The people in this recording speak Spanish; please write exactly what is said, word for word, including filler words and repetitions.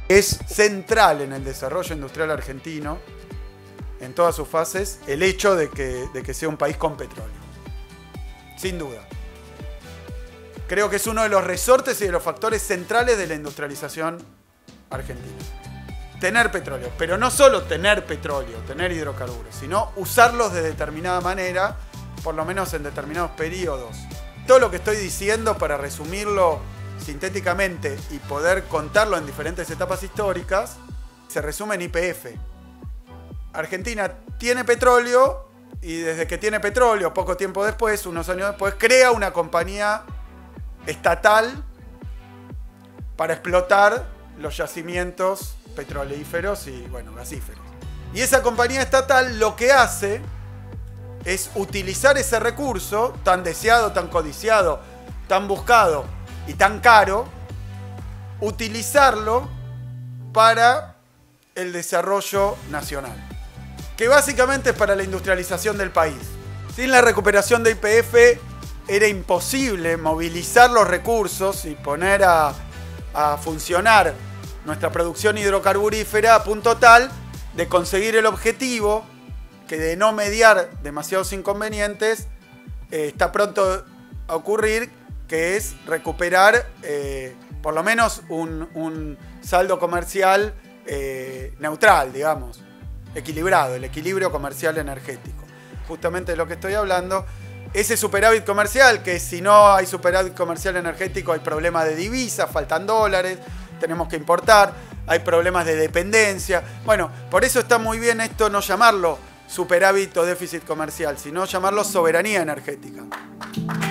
Es central en el desarrollo industrial argentino, en todas sus fases, el hecho de que, de que sea un país con petróleo. Sin duda. Creo que es uno de los resortes y de los factores centrales de la industrialización argentina. Tener petróleo, pero no solo tener petróleo, tener hidrocarburos, sino usarlos de determinada manera, por lo menos en determinados periodos. Todo lo que estoy diciendo, para resumirlo sintéticamente y poder contarlo en diferentes etapas históricas, se resume en Y P F. Argentina tiene petróleo y desde que tiene petróleo, poco tiempo después, unos años después, crea una compañía estatal para explotar los yacimientos petrolíferos y, bueno, gasíferos. Y esa compañía estatal lo que hace es utilizar ese recurso tan deseado, tan codiciado, tan buscado y tan caro, utilizarlo para el desarrollo nacional, que básicamente es para la industrialización del país. Sin la recuperación de Y P F era imposible movilizar los recursos y poner a, a funcionar nuestra producción hidrocarburífera a punto tal de conseguir el objetivo que, de no mediar demasiados inconvenientes, eh, está pronto a ocurrir, que es recuperar eh, por lo menos un, un saldo comercial eh, neutral, digamos, equilibrado, el equilibrio comercial energético. Justamente de lo que estoy hablando, ese superávit comercial, que si no hay superávit comercial energético hay problemas de divisas, faltan dólares, tenemos que importar, hay problemas de dependencia. Bueno, por eso está muy bien esto, no llamarlo superávit o déficit comercial, sino llamarlo soberanía energética.